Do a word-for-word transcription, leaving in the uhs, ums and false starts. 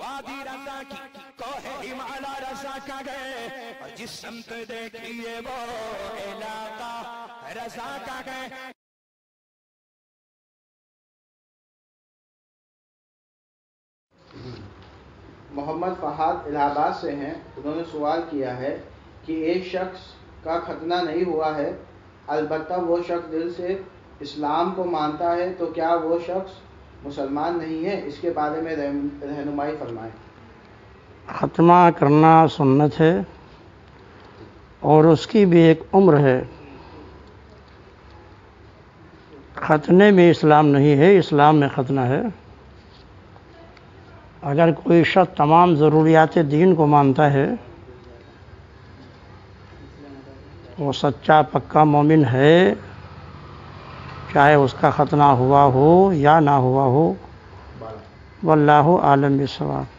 وادی رضا کی کوہ ہمالا رضا کا گئے اور جس سمت دیکھیے وہ علاقہ رضا کا گئے. محمد فہد الہ آباد سے ہیں. انہوں نے سوال کیا ہے کہ ایک شخص کا ختنہ نہیں ہوا ہے البتہ وہ شخص دل سے اسلام کو مانتا ہے تو کیا وہ شخص مسلمان نہیں ہے؟ اس کے بارے میں رہنمائی فرمائیں. ختنہ کرنا سنت ہے اور اس کی بھی ایک عمر ہے. ختنے میں اسلام نہیں ہے، اسلام میں ختنہ ہے. اگر کوئی شخص تمام ضروریات دین کو مانتا ہے، وہ سچا پکا مومن ہے، چاہے اس کا ختنہ ہوا ہو یا نہ ہوا ہو. واللہ عالم بالصواب.